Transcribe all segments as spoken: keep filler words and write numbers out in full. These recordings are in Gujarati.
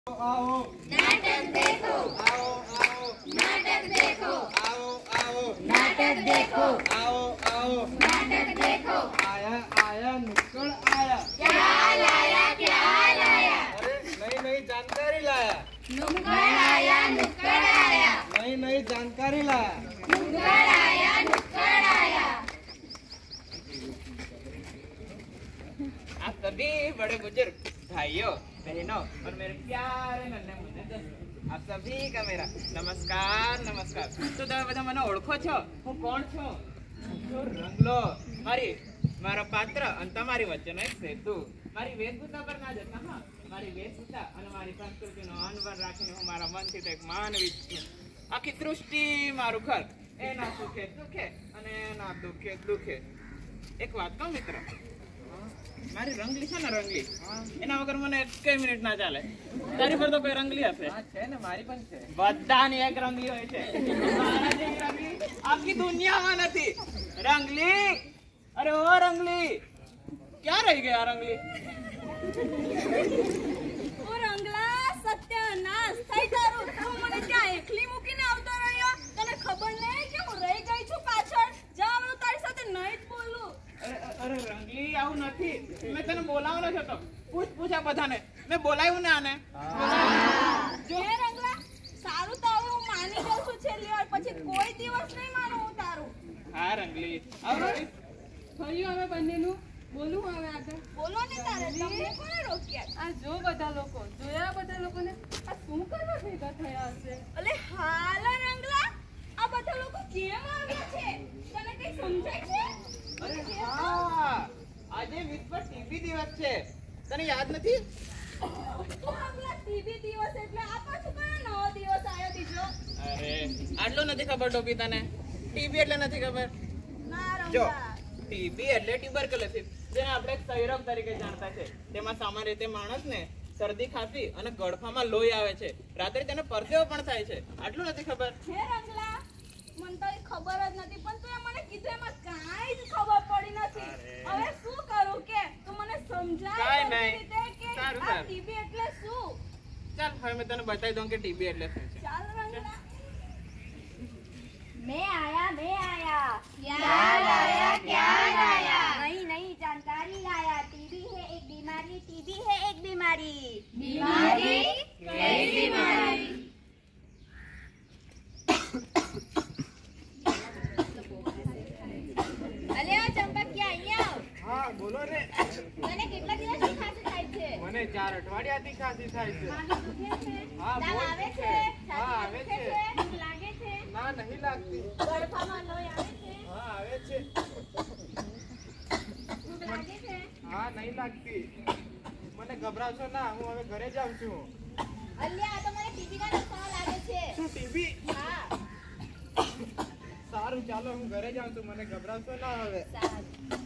आओ नाटक देखो, आओ आओ नाटक देखो, आओ आओ नाटक देखो, आओ आओ नाटक देखो। आया आया नुक्कड़ आया। क्या लाया, क्या लाया? अरे नई नई जानकारी लाया। नुक्कड़ आया, नुक्कड़ आया, नई नई जानकारी लाया। नुक्कड़ आया, नुक्कड़ आया। आप सभी बड़े बुजुर्ग भाइयों बहनों और मेरे प्यारे नन्हे मुन्ने दोस्तों, आप सभी का मेरा नमस्कार नमस्कार। तो તમે બધા મને ઓળખો છો? હું કોણ છું? હું રંગલો, મારી મારો પાત્ર અને તમારી વચ્ચેનો એક સેતુ। મારી વેશભૂષા પર ના જતા, હા, મારી વેશભૂષા અને મારી સંસ્કૃતિનો અનવર રાખીને હું મારા મનથી તો એક માનવી છું। આખી સૃષ્ટિ મારું ઘર, એના સુખે સુખે અને એના દુખે દુખે। એક વાત કહું મિત્ર, મારી રંગલી છે ને રંગલી, એના વગર મને એક મિનિટ ના ચાલે। તારી પર તો કોઈ રંગલી હશે? હા છે ને, મારી પણ છે। બધાની એક રંગલી હોય છે, મારા જેવી રંગલી આખી દુનિયામાં નથી। રંગલી, અરે ઓ રંગલી, ક્યાં રહી ગયા રંગલી? ઓ રંગલા, સત્યનાશ થઈ તારું। તું મને ત્યાં એકલી મૂકીને આવતો રહ્યો? તને ખબર નહીં કે હું રહી ગઈ છું પાછળ? જા, હું તારી સાથે નહીં જ બોલું। અરે અરે રંગલી, આવું નથી, મેં તને બોલાવવાનો જ હતો। પૂછ પૂછ આ બધાને, મેં બોલાવ્યું ને આને? જો હે રંગલા, સારું તો હવે હું માની જાઉં છું છેલ્લી વાર, પછી કોઈ દિવસ નહીં માનું હું તારું। હા રંગલી, આવું થયું હવે બંનેનું? બોલું હવે આગળ? બોલો ને તારે, તમને કોણે રોક્યા? આ જો બધા લોકો, જોયા બધા લોકોને? આ શું કરવા ભેગા થયા હશે? અલે હાલા રંગલા, આ બધા લોકો કેમ આવ્યા છે? તને કઈ સમજાય છે? અરે હા, આજે વિશ્વ ટીબી દિવસ છે, તને યાદ નથી? તું રંગલા, ટીવી દિવસ એટલે આ પાછું કયો નવો દિવસ આવ્યો બીજો? અરે આટલો નથી ખબર ટોપી તને? ટીબી એટલે નથી ખબર? ના જો, રંગલા, ટીબી એટલે ટ્યુબરક્યુલોસિસ, જેને આપણે ક્ષયરોગ તરીકે જાણતા છે। તેમાં સામાન્ય રીતે માણસને શરદી ખાંસી અને ગળફામાં લોહી આવે છે, રાત્રે તેને પરસેવો પણ થાય છે। આટલું નથી ખબર? હે રંગલા, મને તો એ ખબર જ નથી, પણ તું મને કીધું એમાં કાંઈ જ ખબર પડી નથી। હવે શું કરું કે તું મને સમજાય કાંઈ બધી નહીં. રીતે કે સારું, આ સારું. ટીબી એટલે શું? ચાલ હવે મેં તને બતાવી દઉં કે ટીબી એટલે શું છે। ચાલ રંગલા। मैं आया मैं आया क्या लाया, क्या लाया? नई नई जानकारी लाया। टीबी है एक बीमारी, टीबी है एक बीमारी। बीमारी? कैसी बीमारी? अले ओ चंपकिया અહીંયા આવ। હા બોલો ને। તને કેટલા દિવસથી ખાંસી થાય છે? મને ચાર અઠવાડિયાથી ખાંસી થાય છે। માથું દુખે છે? હા, તાવ બહુ આવે દુખે. છે? હા, છાતી આવે દુખે છે. છે? ભૂખ લાગે છે? ના નહીં લાગતી। ગળફામાં લોહી આવે છે? હા આવે છે। ભૂખ લાગે છે? હા નહીં લાગતી। મને ગભરાશો ના, હું હવે ઘરે જાઉં છું। અલ્યા આ તો મને ટીબીના લક્ષણો લાગે છે। શું ટીબી? હા, સારું ચાલો, હું ઘરે જાઉં છું, મને ગભરાશો ના હવે। સારું।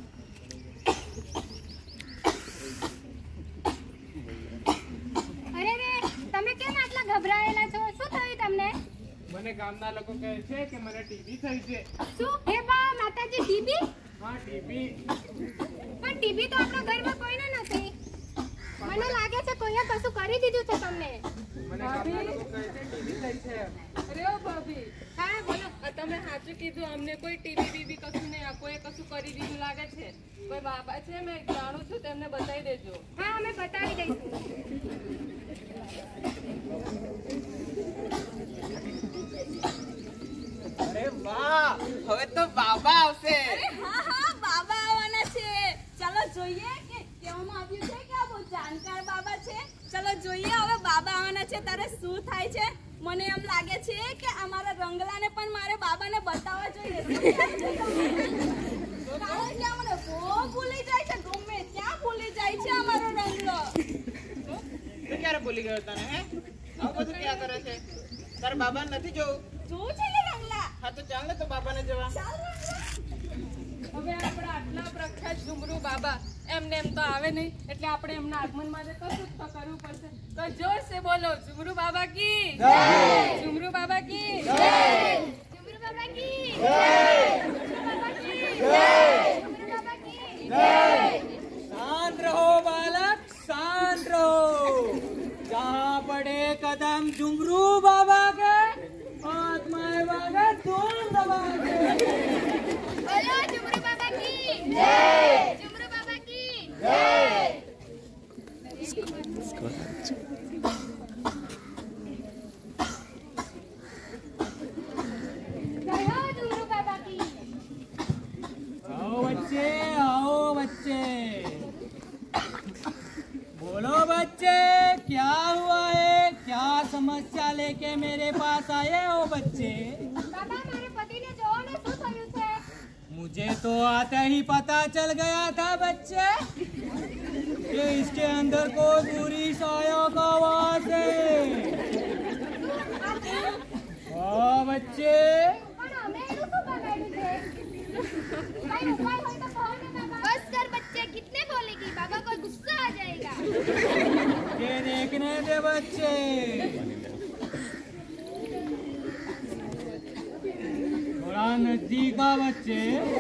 અરે રે, તમે કેમ આટલા ગભરાયેલા છો? શું થયું તમને? મને ગામના લોકો કહે છે કે મને ટીબી થઈ છે। શું? હે બા માતાજી, ટીબી? હા ટીબી। પણ ટીબી તો આપણા ઘરમાં કોઈને નથી। મને લાગે છે કોઈએ કશું કરી દીધું છે તમને। મને ગામના લોકો કહે છે ટીબી થઈ છે। અરે ઓ ભાભી, હા બોલો, આ તમે સાચું કીધું, અમને કોઈ ટીવી બીબી કશું નહીં, આ કોઈ કશું કરી દીધું લાગે છે। કોઈ બાબા છે, મેં જાણું છું, તેમને બતાવી દેજો। હા, અમે બતાવી દઈશું। અરે વાહ, હવે તો બાબા આવશે। અરે હા હા, બાબા આવવાના છે। ચાલો જોઈએ કે કહેવામાં આવ્યું છે કે આ બહુ જાણકાર બાબા છે। ચાલો જોઈએ હવે બાબા આવવાના છે ત્યારે શું થાય છે। મને એમ લાગે છે કે અમારા રંગલાને પણ મારે બાબાને બતાવવા જોઈએ। કારણ કે આ મને બહુ ભૂલી જાય છે, ગમે ત્યાં ભૂલી જાય છે અમારો રંગલો। તું ક્યારે ભૂલી ગયો તને? હે, આવું બધું ક્યાં કરે છે? તારા બાબા નથી જોવું? જોવું છે ને રંગલા? હા તો ચાલ ને તો બાબાને જોવા। ચાલ રંગલા। હવે આપણા આટલા પ્રખ્યાત ઝુમરૂ બાબા એમને એમ તો આવે નહીં, એટલે આપણે એમના આગમન માટે કશું તો કરવું પડશે। તો જોર સે બોલો, ઝુમરૂ બાબા કી જય! ઝુમરૂ બાબા કી જય! ઝુમરૂ બાબા કી જય! ઝુમરૂ બાબા કી જય! ઝુમરૂ બાબા કી જય! શાંત રહો બાલક, શાંત રહો। जहाँ पड़े एक कदम झुमरू बाबा के और माए बाबा दोनों दबा के। बोलो झुमरू बाबा की जय, झुमरू बाबा की जय। जय हो झुमरू बाबा की। आओ बच्चे, आओ बच्चे, बोलो बच्चे, क्या हुआ है? क्या समस्या लेके मेरे पास आए हो बच्चे? बाबा मारे पति ने जो ने શું થયું છે? मुझे तो आते ही पता चल गया था बच्चे कि इसके अंदर कोई बुरी साया का वास है। हाँ बच्चे, પણ અમે એનું શું બગાડ્યું છે? કઈ ઉપાય હોય તો કહો ને બાબા। બસ કર बच्चे, कितने बोलेगी? बाबा को गुस्सा आ जाएगा। ये देखने दे बच्चे, थोड़ा नजदीक आ बच्चे।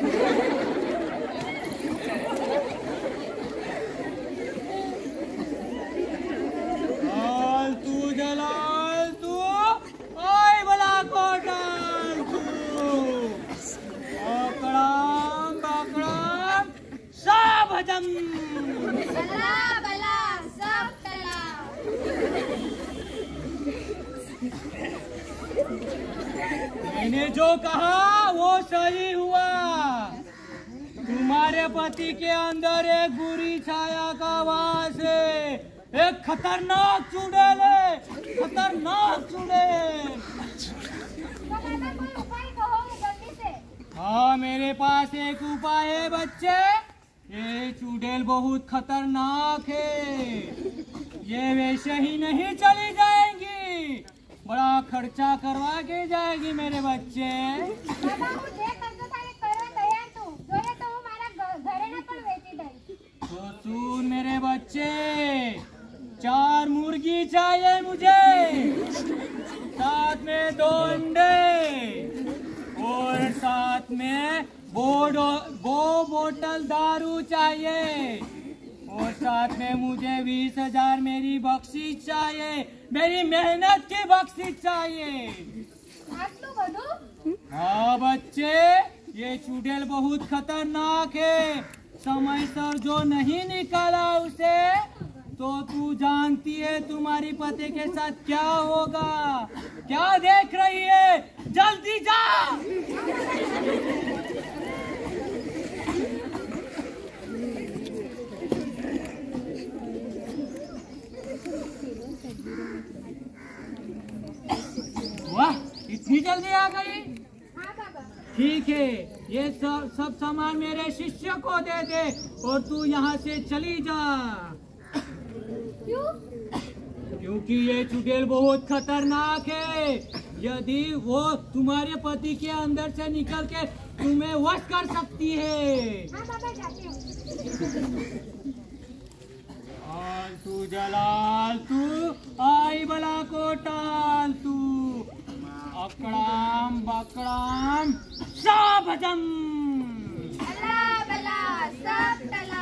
आलतू जलाल तू, ओए बला कोटाल तू, अकड़ाम बकड़ाम सब हजम। बला बला सब तला। मैंने जो कहा वो सही हुआ। तुम्हारे पति के अंदर एक बुरी छाया का वास है, एक खतरनाक चुड़ैल है, खतरनाक चुड़ैल। तो बाबा कोई उपाय कहो जल्दी से। हाँ, मेरे पास एक उपाय है बच्चे। ये चुड़ैल बहुत खतरनाक है, ये वैसे ही नहीं चली जाएंगी, बड़ा खर्चा करवा के जाएगी मेरे बच्चे। बाबा હું જે કરતો થાય કરવા તૈયાર છું। જોઈએ તો હું મારા ઘ- ઘરેને પણ વેચી દઈશ। तो सुन मेरे बच्चे, चार मुर्गी चाहिए मुझे, साथ में दो अंडे और साथ में बोडो दो बोतल दारू चाहिए और साथ में मुझे बीस हजार मेरी बख्शीश चाहिए, मेरी मेहनत की बख्शीश चाहिए। આટલું બધું? हाँ बच्चे, ये चुड़ैल बहुत खतरनाक है, समय सर जो नहीं निकाला उसे तो तू जानती है तुम्हारी पति के साथ क्या होगा। क्या देख रही है? जल्दी जा। वाह, इतनी जल्दी आ गई। હા બાબા। ठीक है, ये सब सब सामान मेरे शिष्य को दे दे और तू यहाँ से चली जा। क्यों? क्योंकि ये चुड़ैल बहुत खतरनाक है, यदि वो तुम्हारे पति के अंदर से निकल के तुम्हें वश कर सकती है। हाँ बाबा जाती हूँ। आलतू जलाल तू, आई बला को टाल तू, अकड़ाम बकड़ाम सब हजम। बला बला सब तला।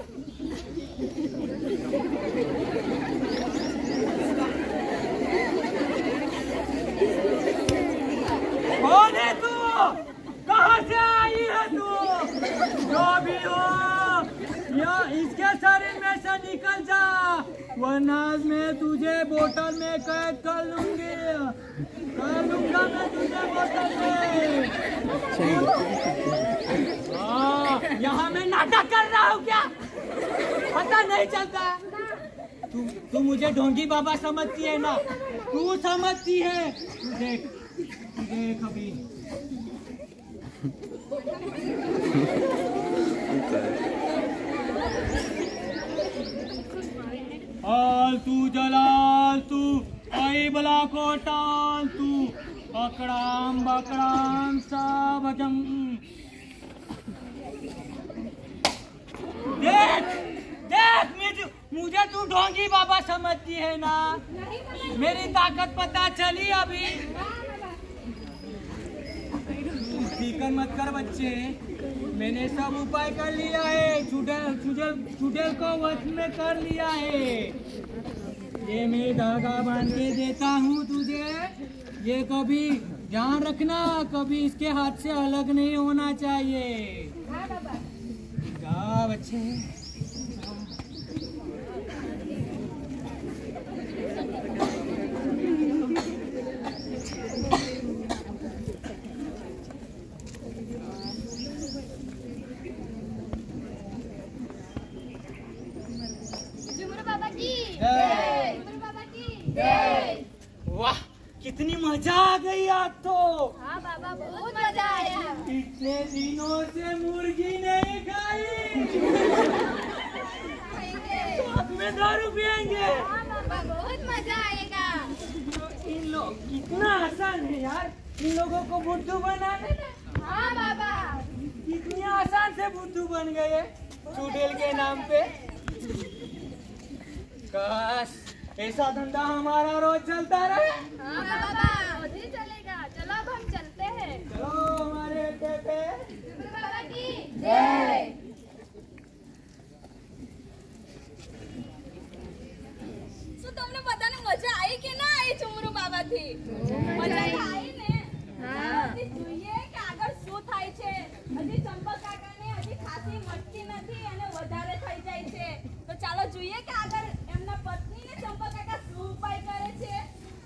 कौन है तू? कहाँ से आई है तू? जो भी हो, या इसके शरीर में से निकल जा, वरना मैं तुझे बोतल में कैद कर लूंगी, कर लूंगा मैं तुझे बोतल में। हाँ, यहाँ मैं नाटक कर रहा हूँ क्या? पता नहीं चलता? तू तू मुझे ढोंगी बाबा समझती है ना? तू समझती है? तू देख, तू देख अभी। आलतू जलाल तू, आई बला को टाल तू, अकड़ाम बकड़ाम सब हजम। देख देख मुझे मुझे तू ढोंगी बाबा समझती है ना? मेरी ताकत पता चली अभी। फिकर मत कर बच्चे, मैंने सब उपाय कर लिया है, चुड़ैल चुड़ैल चुड़ैल को वश में कर लिया है। ये मैं धागा बांध के देता हूँ तुझे, ये कभी ध्यान रखना, कभी इसके हाथ से अलग नहीं होना चाहिए। हाँ बाबा। जा बच्चे। झुमरू बाबा की जय। झुमरू बाबा की जय। वाह, कितनी मजा आ गई आज तो। हाँ बाबा, बहुत मजा आया। इतने दिनों से मुर्गी नहीं खाई, साथ में दारू पियेंगे। हाँ बाबा, बहुत मजा आएगा। तो इन लोग कितना आसान है यार, इन लोगों को बुद्धू बनाने में। हाँ बाबा। कितनी आसान से बुद्धू बन गए चुड़ैल के नाम पे। काश ऐसा धंधा हमारा रोज चलता रहे। हाँ बाबा, रोज ही चलेगा। चलो अब हम चलते हैं। चलो हमारे अड्डे पे। झुमरू बाबा की जय। શું તમને બધાને મજા આવી કે ના આવી ચુમરુ બાબાથી? મજા આવી ને? હા. હજી જોઈએ કે આગળ શું થાય છે. હજી ચંપક કાકાને હજી ખાસી મટતી નથી અને વધારે થઈ જાય છે. તો ચાલો જોઈએ કે આગળ એમના પત્નીને ચંપક કાકા શું ઉપાય કરે છે.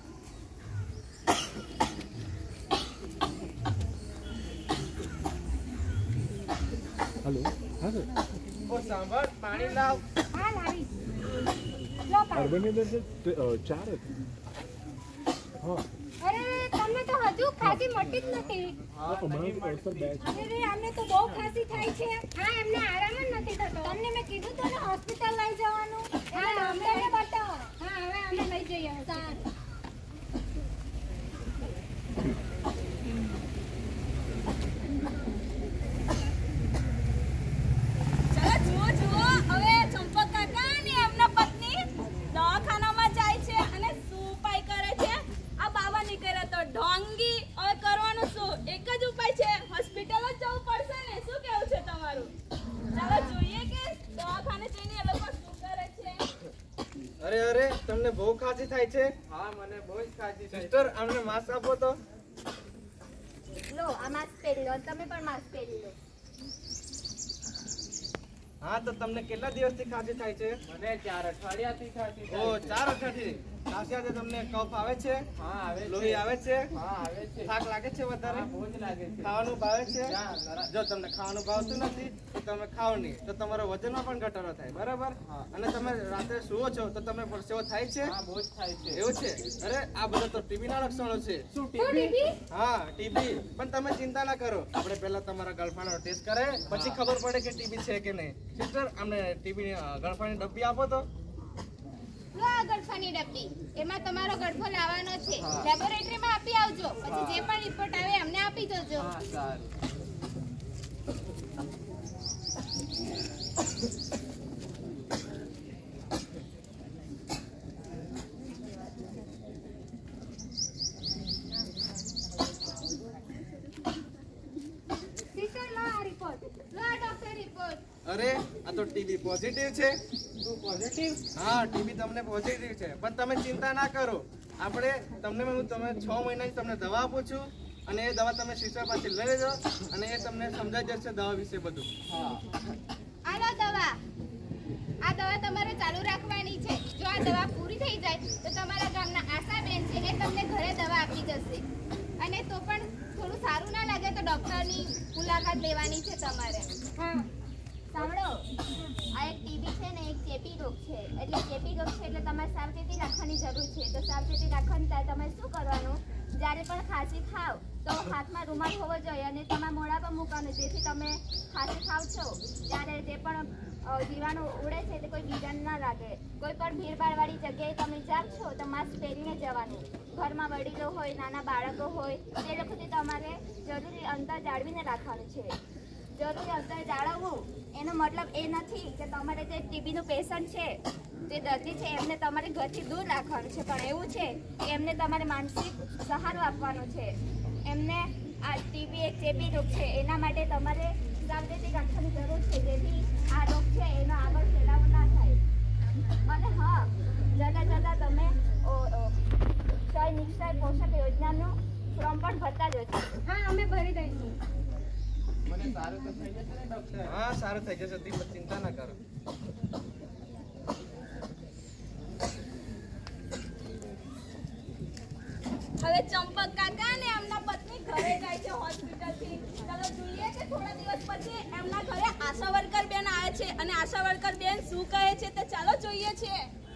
ઓ સાંભળ, પાણી લાવ. હા લાવી. લો પાણી. અર્બનની અંદર છે તે, અ, ચાર હતી. હા અરે તમને તો હજુ ખાસી મટી જ નથી. હમણાં અવસર બે છે. અરે આમને તો બહુ ખાસી થાય છે. હા, એમને આરામ જ નથી થતો. તમને મેં કીધું તો ને હોસ્પિટલ લઈ જવાનું. હા, અમને બતાવો. હા, હવે અમે લઈ જઈએ. સારું. ચાલો જુઓ જુઓ હવે ચંપક કાકા અને એમના પત્ની દવાખાનામાં જાય છે અને શું ઉપાય કરે છે. આ બાબા નીકળ્યા તો ઢોંગી. હવે કરવાનું શું? એક જ ઉપાય છે, હોસ્પિટલ જ જવું પડશે ને. શું કેવું છે તમારું? ચાલો જોઈએ કે દવાખાને જઈને એ લોકો શું કરે છે. અરે અરે, તમને બહુ ખાંસી થાય છે? હા, મને બહુ જ ખાંસી થાય છે. સિસ્ટર, અમને માસ્ક આપો તો. લો આ માસ્ક પહેરી લો, તમે પણ માસ્ક પહેરી લો. હા, તો તમને કેટલા દિવસથી ખાંસી થાય છે? મને ચાર અઠવાડિયાથી ખાંસી ઓ, થાય છે. ચાર અઠવાડિયે. ખાંસી સાથે તમને કફ આવે છે? હા, આવે છે. લોહી આવે છે? હા, આવે છે. થાક લાગે છે વધારે? હા, બહુ જ લાગે છે. ખાવાનું ભાવે છે? ના, જરા. જો તમને ખાવાનું ભાવતું નથી તો તમે ખાઓ નહીં, તો તમારો વજનમાં પણ ઘટાડો થાય, બરાબર? હા. અને તમે રાત્રે સુવો છો તો તમે પરસેવો થાય છે? હા, બહુ જ થાય છે. એવું છે? અરે આ બધા તો ટીબી ના લક્ષણો છે. શું શું ટીબી? ટીબી? હા, ટીબી. પણ તમે ચિંતા ના કરો, આપણે પહેલા તમારા ગળફાનો ટેસ્ટ કરે, પછી ખબર પડે કે ટીબી છે કે નહીં. સિસ્ટર, અમને ટીબી ગળફાની ડબ્બી આપો તો. લો આ ગળફાની ડબ્બી. એમાં તમારો ગળફો લાવવાનો છે. લેબોરેટરીમાં આપી આવજો. પછી જે પણ રિપોર્ટ આવે અમને આપી દેજો. હા, સારું. સિસ્ટર, લો આ રિપોર્ટ. લો આ ડોક્ટર રિપોર્ટ. અરે આ તો ટીબી પોઝિટિવ છે. શું પોઝિટિવ? હા, ટીબી તમને પોઝિટિવ છે, પણ તમે ચિંતા ના કરો. આપણે તમને હું તમે છ મહિનાની તમને દવા આપું છું અને એ દવા તમે સિસ્ટર પાસે લઈ લેજો અને એ તમને સમજાઈ જશે દવા વિશે બધું. હા. આ લો દવા. આ દવા તમારે ચાલુ રાખવાની છે. જો આ દવા પૂરી થઈ જાય તો તમારા ગામના આશાબેન છે એ તમને ઘરે દવા આપી જશે. અને તો પણ થોડું સારું ના લાગે તો ડોક્ટરની મુલાકાત લેવાની છે તમારે. હા. સાંભળો, આ એક ટીબી છે ને એક ચેપી રોગ છે. એટલે ચેપી રોગ છે એટલે તમારે સાવચેતી રાખવાની જરૂર છે. તો સાવચેતી રાખવાની ત્યારે તમારે શું કરવાનું? જ્યારે પણ ખાંસી ખાવ તો હાથમાં રૂમાલ હોવો જોઈએ અને તમારા મોઢા પર મૂકવાનું, જેથી તમે ખાંસી ખાવ છો ત્યારે જે પણ અ, જીવાણુ ઉડે છે તે કોઈ બીજાને ના લાગે. કોઈ પણ ભીડભાડવાળી જગ્યાએ તમે જાવ છો તો માસ્ક પહેરીને જવાનું. ઘરમાં વડીલો હોય, નાના બાળકો હોય તે લોકોથી તમારે જરૂરી અંતર જાળવીને રાખવાનું છે. જરૂરી અંતર જાળવવું એનો મતલબ એ નથી કે તમારે જે ટીબીનું પેશન્ટ છે, જે દર્દી છે, એમને તમારે ઘરથી દૂર રાખવાનું છે, પણ એવું છે કે એમને તમારે માનસિક સહારો આપવાનો છે. એમને આ ટીબી એક ચેપી રોગ છે, એના માટે તમારે સાવચેતી રાખવાની જરૂર છે, જેથી આ રોગ છે એનો આગળ ફેલાવો ના થાય. અને હા, જતા જતા તમે ક્ષય નિક્ષય પોષક યોજનાનું ફોર્મ પણ ભરતા જજો. હા, અમે ભરી દઈશું. મને સારું તો થઈ જશે ને ડોક્ટર? હા, સારું થઈ જશે દીપક, ચિંતા ના કરો. હવે ચંપક કાકા ને એમના પત્ની ઘરે જાય છે હોસ્પિટલ થી. ચાલો જોઈએ કે થોડા દિવસ પછી એમના ઘરે આશા વર્કર બેન આવે છે અને આશા વર્કર બેન શું કહે છે તે ચાલો જોઈએ છે.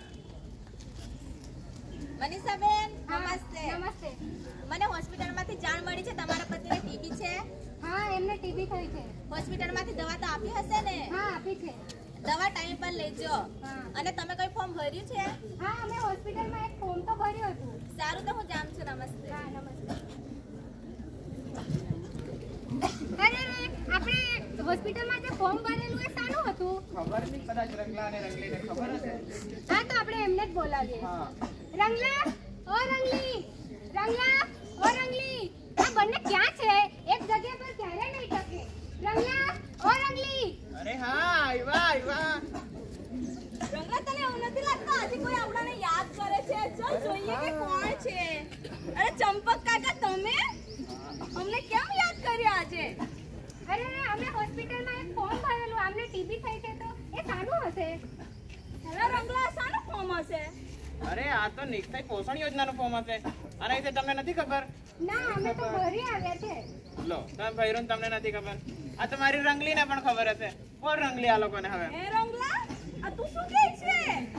મનીષાબેન, નમસ્તે. નમસ્તે. મને હોસ્પિટલમાંથી જાણ મળી છે તમારા પતિને ટીબી છે. હા, એમને ટીબી થઈ છે. હોસ્પિટલમાંથી દવા તો આપી હશે ને? હા, આપી છે. દવા ટાઈમ પર લેજો. હા. અને તમે કોઈ ફોર્મ ભર્યું છે? હા, અમે હોસ્પિટલમાં એક ફોર્મ તો ભર્યું હતું. સારું, તો હું જાઉં છું. નમસ્તે. હા, નમસ્તે. અરે રે, આપણે હોસ્પિટલમાં જે ફોર્મ ભરેલું એ શાનું હતું? ખબર નહીં, કદાચ રંગલા અને રંગલીને ખબર હશે. હા, તો આપણે એમને જ બોલાવીએ. હા. રંગલા, ઓ રંગલી, રંગલા, ઓ રંગલી, આ બંને ક્યાં છે? એક જગ્યા પર ક્યારે નહીં ટકે. રંગલા, ઓ રંગલી. અરે હા, આવ્યા આવ્યા. રંગલા, તને એવું નથી લાગતું આજે કોઈ આપણાને યાદ કરે છે? ચાલ જોઈએ કે કોણ છે. અરે ચંપક કાકા, તમે અમને કેમ યાદ કર્યા આજે? અરે રે, અમે હોસ્પિટલમાં એક ફોર્મ ભરેલું, આમને ટીબી થઈ છે તો એ શાનું હશે? અરે રંગલા, શાનું ફોર્મ હશે? અરે આ તો નિક્ષય પોષણ યોજનાનું ફોર્મ હશે. આના વિશે તમને નથી ખબર? ના, અમે તો ભરી આવ્યા છે. લો, તમે ભૈરું તમને નથી ખબર. આ તો મારી રંગલીને પણ ખબર હશે. કોણ રંગલી આ લોકોને હવે? એ રંગલા, આ તું શું કહે છે?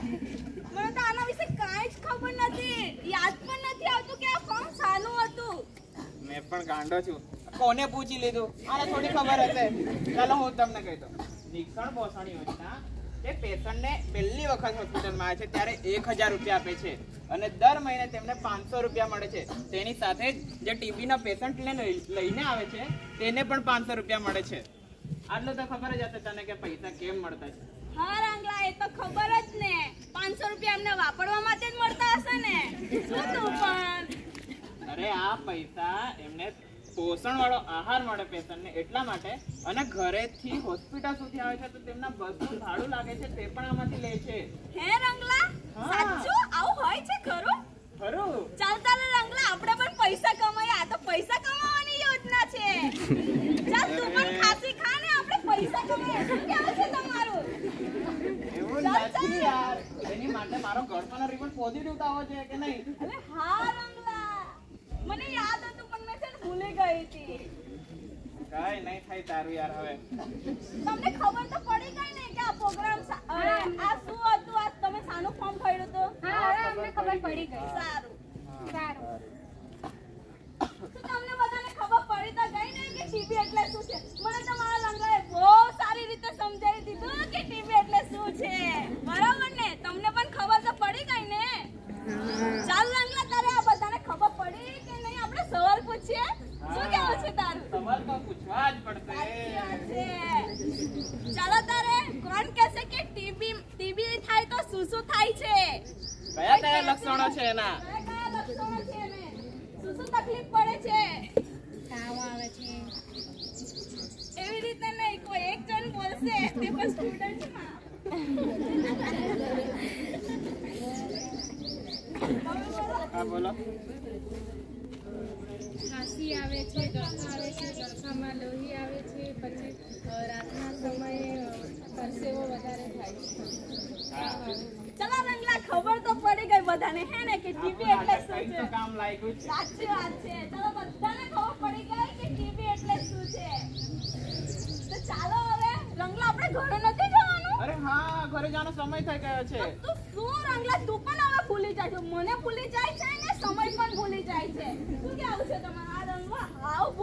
મને તો આના વિશે કાંઈ જ ખબર નથી. યાદ પણ નથી આવતું કે આ ફોર્મ શાનું હતું. મેં પણ ગાંડો છું. કોને પૂછી લીધું? આને થોડી ખબર હશે. ચાલો હું તમને કહી દઉં. નિક્ષણ પોષણ યોજના એ પેશન્ટને પહેલી વખત હોસ્પિટલમાં આવે છે ત્યારે એક હજાર રૂપિયા આપે છે અને દર મહિને તેમને પાંચસો રૂપિયા મળે છે. તેની સાથે જ જે ટીબીના પેશન્ટને લઈને આવે છે તેને પણ પાંચસો રૂપિયા મળે છે. આટલું તો ખબર જ હશે તને કે પૈસા કેમ મળતા છે. હા રંગલા, એ તો ખબર જ ને. પાંચસો રૂપિયા એમને વાપરવા માટે જ મળતા હશે ને. શું તું પણ? અરે આ પૈસા એમને પોષણ વાળો આહાર મળે પેશન્ટને એટલા માટે, અને ઘરેથી હોસ્પિટલ સુધી આવે છે તો તેમના બસનું ભાડું લાગે છે તે પણ આમાંથી લે છે. હે રંગલા, હા. સાચું આવું હોય છે ખરું? ખરું? ચાલતા રે રંગલા, આપણે પણ પૈસા કમાઈએ. આ તો પૈસા કમાવાની યોજના છે. ચાલ તું પણ ખાસી ખા ને આપણે પૈસા કમાઈએ. શું કહેવું છે તમારું? એવું નથી યાર. એની માટે મારો ગળપાનો રિબન પોઝિટિવ તો આવવો જોઈએ કે નહીં? અરે હા રંગલા, મને યાદ હતું પણ મેં છે ને ભૂલી ગઈ હતી. કઈ નહીં થાય તારું યાર. હવે તમને ખબર તો પડી ગઈ ને કે આ પ્રોગ્રામ આ શું હતું? આ તમે શાનું ફોર્મ ભર્યું હતું? હા, હવે અમને ખબર પડી ગઈ. સારું. સારું. તો તમને બધાને ખબર પડી તો ગઈ ને કે ટીબી એટલે શું છે? મને તો મારા રંગલાએ બહુ સારી રીતે સમજાવી દીધું કે ટીબી એટલે શું છે. બરાબર ને? તમને પણ ખબર તો પડી ગઈ ને? ચાલ રંગલા, તારે આ બધાને ખબર પડી કે નહીં? આપણે સવાલ પૂછીએ. શું કહેવું છે તારું? સવાલ તો પૂછવા જ પડશે. ચાલો તારે કોણ કહેશે કે ટીબી ટીબી થાય તો શું શું થાય છે? કયા કયા લક્ષણો છે એના? કયા કયા લક્ષણો છે એને? શું શું તકલીફ પડે છે? તાવ આવે છે. એવી રીતે નહીં, કોઈ એક જણ બોલશે તે પણ સ્ટુડન્ટ છે માં. હા બોલો. ખાંસી આવે છે, ગળફા આવે છે, ગળફામાં લોહી આવે છે, પછી અ, રાતના સમયે અ, પરસેવો વધારે થાય છે. ચલો રંગલા, ખબર તો પડી ગઈ બધાને હે ને કે ટીબી એટલે શું કંઈક છે? તો કામ લાગ્યું છે. સાચી વાત છે. ચલો બધાને ખબર પડી ગઈ કે ટીબી એટલે શું છે. તો ચાલો હવે રંગલા, આપણે ઘરે નથી જવાનું? અરે હા, ઘરે જવાનો સમય થઈ ગયો છે. તું શું રંગલા, તું પણ હવે ભૂલી જાય છે. મને ભૂલી જાય છે ને સમય પણ ભૂલી જાય છે. શું કહેવું છે તમારા? આ રંગલા હાવ